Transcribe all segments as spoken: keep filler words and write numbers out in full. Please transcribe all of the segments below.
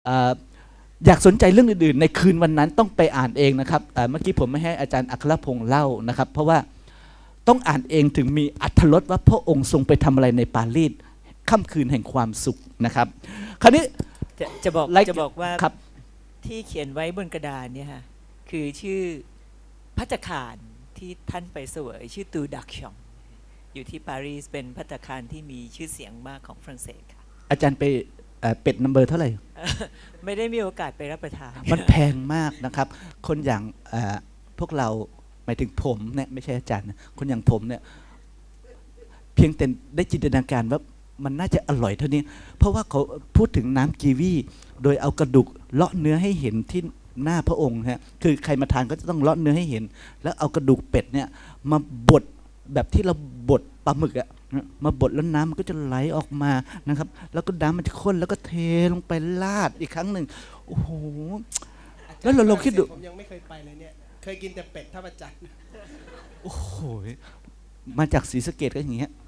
อยากสนใจเรื่องอื่นๆในคืนวันนั้นต้องไปอ่านเองนะครับเมื่อกี้ผมไม่ให้อาจารย์อัครพงษ์เล่านะครับเพราะว่าต้องอ่านเองถึงมีอรรถรสว่าพระองค์ทรงไปทำอะไรในปารีสค่ำคืนแห่งความสุขนะครับคราวนี้จะจะบอกจะบอกว่าที่เขียนไว้บนกระดานเนี่ยค่ะคือชื่อภัตตาคารที่ท่านไปเสวยชื่อตูดักชองอยู่ที่ปารีสเป็นภัตตาคารที่มีชื่อเสียงมากของฝรั่งเศสค่ะอาจารย์ไปเป็ดนัมเบอร์เท่าไหร่ไม่ได้มีโอกาสไปรับประทานมันแพงมากนะครับคนอย่างพวกเราหมายถึงผมเนี่ยไม่ใช่อาจารย์คนอย่างผมเนี่ยเพียงแต่ได้จินตนาการว่ามันน่าจะอร่อยเท่านี้เพราะว่าเขาพูดถึงน้ำกีวีโดยเอากระดูกเลาะเนื้อให้เห็นที่หน้าพระองค์ฮะคือใครมาทานก็จะต้องเลาะเนื้อให้เห็นแล้วเอากระดูกเป็ดเนี่ยมาบดแบบที่เราบดปลาหมึกอะมาบดแล้วน้ำมันก็จะไหลออกมานะครับแล้วก็น้ำมันจะข้นแล้วก็เทลงไปราดอีกครั้งหนึ่งโอ้โหแล้วเราลองคิดดูผมยังไม่เคยไปเลยเนี่ยเคยกินแต่เป็ดท่าประจันโอ้โหมาจากศรีสะเกษก็อย่างเงี้ย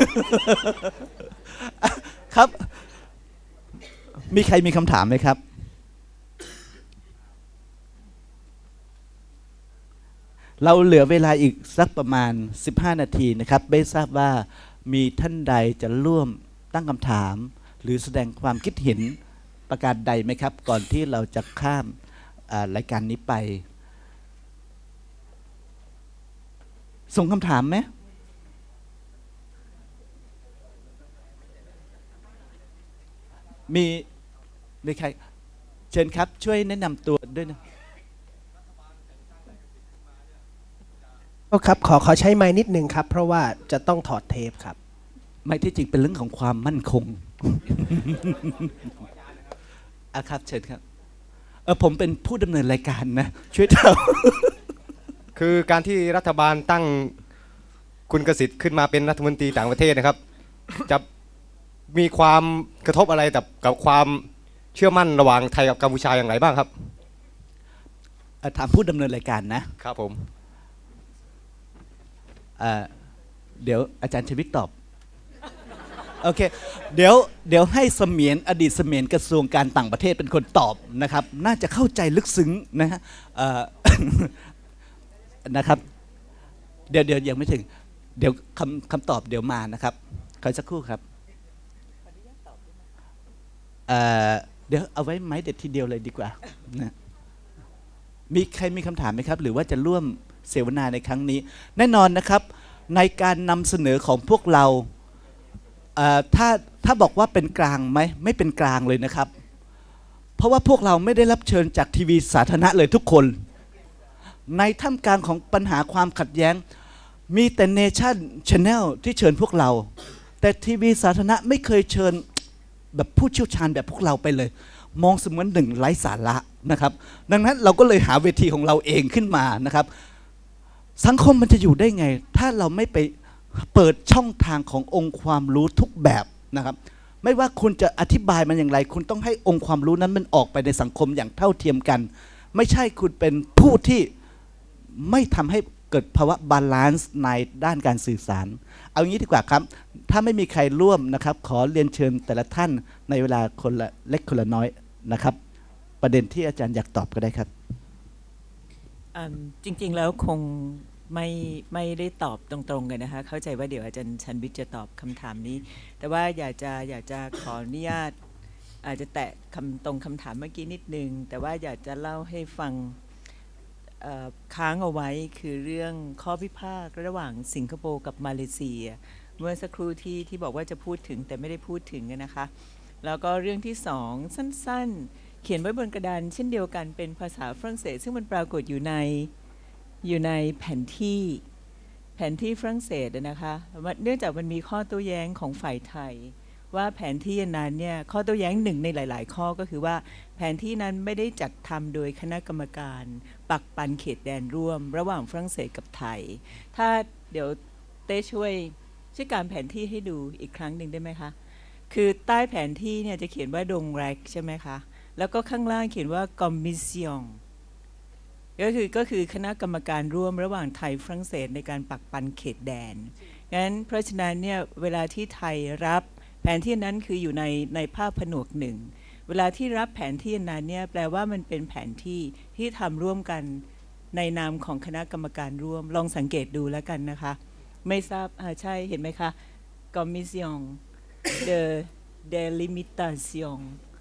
ครับมีใครมีคำถามไหมครับเราเหลือเวลาอีกสักประมาณสิบห้านาทีนะครับไม่ทราบว่ามีท่านใดจะร่วมตั้งคำถามหรือแสดงความคิดเห็นประการใดไหมครับก่อนที่เราจะข้ามรายการนี้ไปส่งคำถามไหมมีมีใครเชิญครับช่วยแนะนำตัวด้วยนะครับขอขอใช้ไม้นิดนึงครับเพราะว่าจะต้องถอดเทปครับไม่ที่จริงเป็นเรื่องของความมั่นคงอ่ะครับเชิญครับเออผมเป็นผู้ดำเนินรายการนะช่วยเล่าคือการที่รัฐบาลตั้งคุณกสิทธิ์ขึ้นมาเป็นรัฐมนตรีต่างประเทศนะครับจะมีความกระทบอะไรกับกับความเชื่อมั่นระหว่างไทยกับกัมพูชาอย่างไรบ้างครับถามผู้ดำเนินรายการนะครับผมเดี๋ยวอาจารย์ชวิตตอบโอเคเดี๋ยวเดี๋ยวให้เสมียนอดีตเสมียนกระทรวงการต่างประเทศเป็นคนตอบนะครับน่าจะเข้าใจลึกซึ้งนะฮะนะครับเดี๋ยวเดี๋ยวยังไม่ถึงเดี๋ยวคำคำตอบเดี๋ยวมานะครับขอสักครู่ครับเดี๋ยวเอาไว้ไม้เด็ดทีเดียวเลยดีกว่านะมีใครมีคำถามไหมครับหรือว่าจะร่วมเสวนาในครั้งนี้แน่นอนนะครับในการนำเสนอของพวกเราถ้าถ้าบอกว่าเป็นกลางไหมไม่เป็นกลางเลยนะครับเพราะว่าพวกเราไม่ได้รับเชิญจากทีวีสาธารณะเลยทุกคนในท่ามกลางของปัญหาความขัดแย้งมีแต่เนชั่นชาแนลที่เชิญพวกเราแต่ทีวีสาธารณะไม่เคยเชิญแบบผู้เชี่ยวชาญแบบพวกเราไปเลยมองเสมือนหนึ่งไร้สาระนะครับดังนั้นเราก็เลยหาเวทีของเราเองขึ้นมานะครับสังคมมันจะอยู่ได้ไงถ้าเราไม่ไปเปิดช่องทางขององค์ความรู้ทุกแบบนะครับไม่ว่าคุณจะอธิบายมันอย่างไรคุณต้องให้องค์ความรู้นั้นมันออกไปในสังคมอย่างเท่าเทียมกันไม่ใช่คุณเป็นผู้ที่ไม่ทำให้เกิดภาวะบาลานซ์ในด้านการสื่อสารเอางี้ดีกว่าครับถ้าไม่มีใครร่วมนะครับขอเรียนเชิญแต่ละท่านในเวลาคนละเล็กคนละน้อยนะครับประเด็นที่อาจารย์อยากตอบก็ได้ครับจริงๆแล้วคงไม่ไม่ได้ตอบตรงๆกันนะคะเข้าใจว่าเดี๋ยวอาจารย์ชันวิทย์จะตอบคำถามนี้แต่ว่าอยากจะอยากจะขออนุญาตอาจจะแตะคำตรงคำถามเมื่อกี้นิดนึงแต่ว่าอยากจะเล่าให้ฟังค้างเอาไว้คือเรื่องข้อพิพาทระหว่างสิงคโปร์กับมาเลเซียเมื่อสักครู่ที่ที่บอกว่าจะพูดถึงแต่ไม่ได้พูดถึงนะคะแล้วก็เรื่องที่สองสั้นๆเขียนไว้บนกระดานเช่นเดียวกันเป็นภาษาฝรั่งเศสซึ่งมันปรากฏอยู่ในอยู่ในแผนที่แผนที่ฝรั่งเศสนะคะเนื่องจากมันมีข้อโต้แย้งของฝ่ายไทยว่าแผนที่นั้นเนี่ยข้อโต้แย้งหนึ่งในหลายๆข้อก็คือว่าแผนที่นั้นไม่ได้จัดทำโดยคณะกรรมการปักปันเขตแดนร่วมระหว่างฝรั่งเศสกับไทยถ้าเดี๋ยวเต้ช่วยช่วยการแผนที่ให้ดูอีกครั้งหนึ่งได้ไหมคะคือใต้แผนที่เนี่ยจะเขียนว่าดงแรกใช่ไหมคะแล้วก็ข้างล่างเขียนว่า Commission ก็คือก็คือคณะกรรมการร่วมระหว่างไทยฝรั่งเศสในการปักปันเขตแดนงั้นเพราะฉะนั้นเนี่ยเวลาที่ไทยรับแผนที่นั้นคืออยู่ในในภาพผนวกหนึ่งเวลาที่รับแผนที่นั้นเนี่ยแปลว่ามันเป็นแผนที่ที่ทำร่วมกันในนามของคณะกรรมการร่วมลองสังเกตดูแล้วกันนะคะไม่ทราบอ่าใช่เห็นไหมคะ Commission de délimitation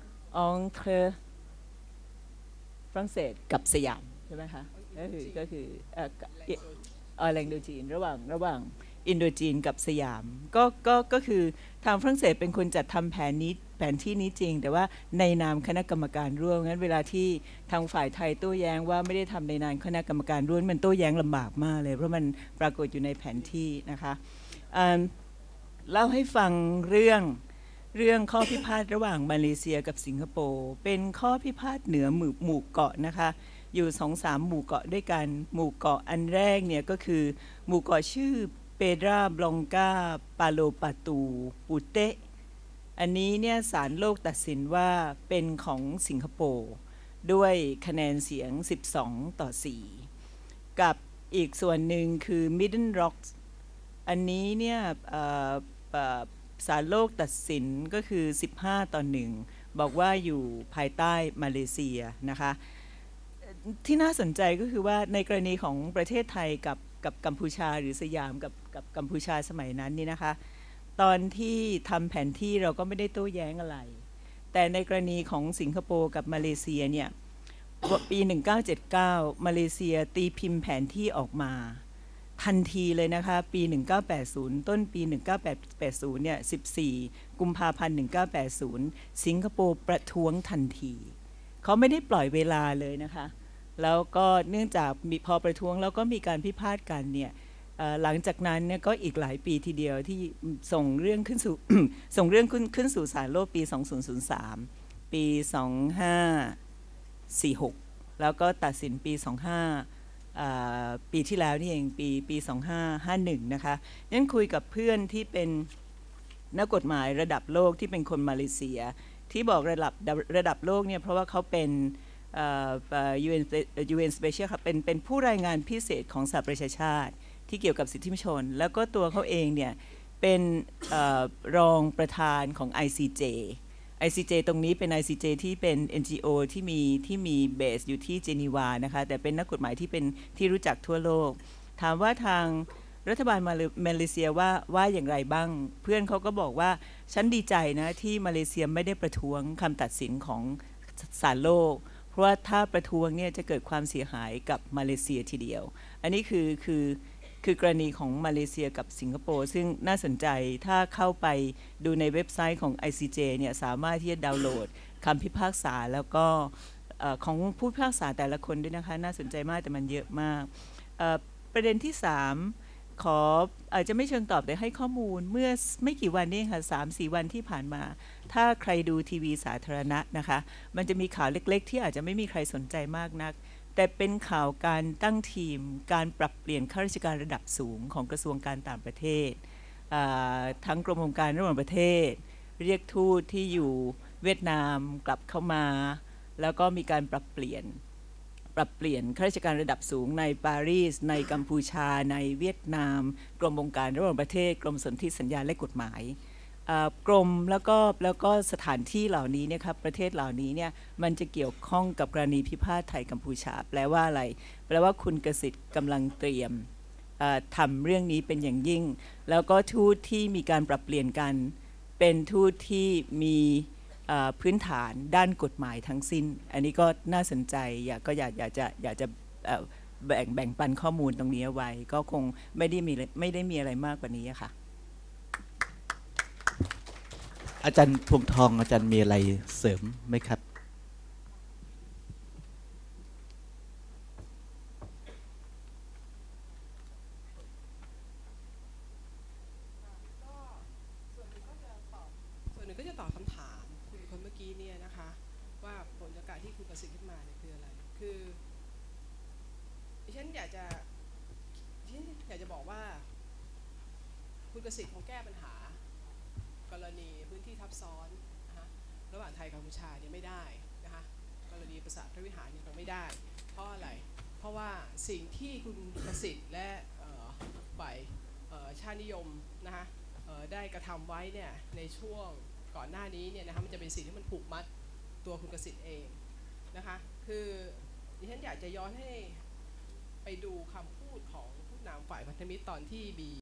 entre ฝรั่งเศสกับสยามใช่ไหมคะก็คือก็คือเอ่อเอ่อแหล่งอินโดจีนระหว่างระหว่างอินโดจีนกับสยามก็ก็ก็คือทางฝรั่งเศสเป็นคนจัดทำแผนนี้แผนที่นี้จริงแต่ว่าในนามคณะกรรมการร่วมงั้นเวลาที่ทางฝ่ายไทยโต้แย้งว่าไม่ได้ทำในนามคณะกรรมการร่วมมันโต้แย้งลำบากมากเลยเพราะมันปรากฏอยู่ในแผนที่นะคะเล่าให้ฟังเรื่องเรื่องข้อพิพาทระหว่างมาเลเซียกับสิงคโปร์เป็นข้อพิพาทเหนือหมู่หมู่เกาะนะคะอยู่สองสามหมู่เกาะด้วยกันหมู่เกาะอันแรกเนี่ยก็คือหมู่เกาะชื่อเปดราบลองกาปาโลปาตูปูเตะอันนี้เนี่ยศาลโลกตัดสินว่าเป็นของสิงคโปร์ด้วยคะแนนเสียงสิบสองต่อสี่กับอีกส่วนหนึ่งคือ Middle Rocks อันนี้เนี่ยศาลโลกตัดสินก็คือสิบห้าต่อหนึ่งบอกว่าอยู่ภายใต้มาเลเซียนะคะที่น่าสนใจก็คือว่าในกรณีของประเทศไทยกับกับกัมพูชาหรือสยามกับกับกัมพูชาสมัยนั้นนี่นะคะตอนที่ทำแผนที่เราก็ไม่ได้โต้แย้งอะไรแต่ในกรณีของสิงคโปร์กับมาเลเซียเนี่ยปีหนึ่งเก้าเจ็ดเก้ามาเลเซียตีพิมพ์แผนที่ออกมาทันทีเลยนะคะปีหนึ่งเก้าแปดศูนย์ต้นปีหนึ่งเก้าแปดศูนย์เนี่ยสิบสี่กุมภาพันธ์หนึ่งเก้าแปดศูนย์สิงคโปร์ประท้วงทันทีเขาไม่ได้ปล่อยเวลาเลยนะคะแล้วก็เนื่องจากพอประท้วงแล้วก็มีการพิพาทกันเนี่ยหลังจากนั้นเนี่ยก็อีกหลายปีทีเดียวที่ส่งเรื่องขึ้นสู่ ส่งเรื่องขึ้นขึ้นสู่ศาลโลกปีสองพันสามปีสองพันห้าร้อยสี่สิบหกแล้วก็ตัดสินปีสองพันห้าร้อยปีที่แล้วนี่เองปีปีสองพันห้าร้อยห้าสิบเอ็ดนะคะนั้นคุยกับเพื่อนที่เป็นนักกฎหมายระดับโลกที่เป็นคนมาเลเซียที่บอกระดับระดับโลกเนี่ยเพราะว่าเขาเป็นยูเอ็น ยู เอ็น Special ครับเป็นเป็นผู้รายงานพิเศษของสหประชาชาติที่เกี่ยวกับสิทธิมนุษยชนแล้วก็ตัวเขาเองเนี่ยเป็นรองประธานของ ไอ ซี เจ ไอ ซี เจ ตรงนี้เป็น ไอ ซี เจ ที่เป็น เอ็น จี โอ ที่มีที่มีเบสอยู่ที่เจนีวานะคะแต่เป็นนักกฎหมายที่เป็นที่รู้จักทั่วโลกถามว่าทางรัฐบาลมาเลเซียว่าว่าอย่างไรบ้างเพื่อนเขาก็บอกว่าฉันดีใจนะที่มาเลเซียไม่ได้ประท้วงคำตัดสินของศาลโลกเพราะว่าถ้าประท้วงเนี่ยจะเกิดความเสียหายกับมาเลเซียทีเดียวอันนี้คือคือคือกรณีของมาเลเซียกับสิงคโปร์ซึ่งน่าสนใจถ้าเข้าไปดูในเว็บไซต์ของ ไอ ซี เจ เนี่ยสามารถที่จะดาวน์โหลดคำพิพากษาแล้วก็ของผู้พิพากษาแต่ละคนด้วยนะคะน่าสนใจมากแต่มันเยอะมากประเด็นที่สามขออาจจะไม่เชิงตอบแต่ให้ข้อมูลเมื่อไม่กี่วันนี้ค่ะสามสี่วันที่ผ่านมาถ้าใครดูทีวีสาธารณะนะคะมันจะมีข่าวเล็กๆที่อาจจะไม่มีใครสนใจมากนักแต่เป็นข่าวการตั้งทีมการปรับเปลี่ยนข้าราชการระดับสูงของกระทรวงการต่างประเทศทั้งกรมองค์การระหว่างประเทศเรียกทูตที่อยู่เวียดนามกลับเข้ามาแล้วก็มีการปรับเปลี่ยนปรับเปลี่ยนข้าราชการระดับสูงในปารีสในกัมพูชาในเวียดนามกรมองค์การระหว่างประเทศกรมสนธิสัญญาและกฎหมายกรมแล้วก็แล้วก็สถานที่เหล่านี้เนี่ยครับประเทศเหล่านี้เนี่ยมันจะเกี่ยวข้องกับกรณีพิพาทไทยกัมพูชาแปลว่าอะไรแปลว่าคุณกสิทธิ์กำลังเตรียมทำเรื่องนี้เป็นอย่างยิ่งแล้วก็ทูตที่มีการปรับเปลี่ยนกันเป็นทูตที่มีพื้นฐานด้านกฎหมายทั้งสิ้นอันนี้ก็น่าสนใจอยากก็อยากอยากจะอยากจะแบ่งแบ่งปันข้อมูลตรงนี้ไว้ก็คงไม่ได้มีไม่ได้มีอะไรมากกว่านี้ค่ะอาจารย์พวงทองอาจารย์มีอะไรเสริมไหมครับส่วนหนึ่งก็จะตอบคำถามคุณคนเมื่อกี้เนี่ยนะคะว่าผลจากการที่คุณประสิทธิ์ขึ้นมาเนี่ยคืออะไรคือดิฉันอยากจะดิฉันอยากจะบอกว่าคุณประสิทธิ์คงแก้ปัญหากรณีพื้นที่ทับซ้อนนะคะระหว่างไทยกัมพูชาเนี่ยไม่ได้นะคะกรณีปราสาทพระวิหารเนี่ยคงไม่ได้เพราะอะไรเพราะว่าสิ่งที่คุณประสิทธิ์และฝ่ายชาตินิยมนะคะได้กระทำไว้เนี่ยในช่วงก่อนหน้านี้เนี่ยนะคะมันจะเป็นสิ่งที่มันผูกมัดตัวคุณกสิทธิ์เองนะคะคือดิฉันอยากจะย้อนให้ไปดูคำพูดของผู้นำฝ่ายพันธมิตรตอนที่บี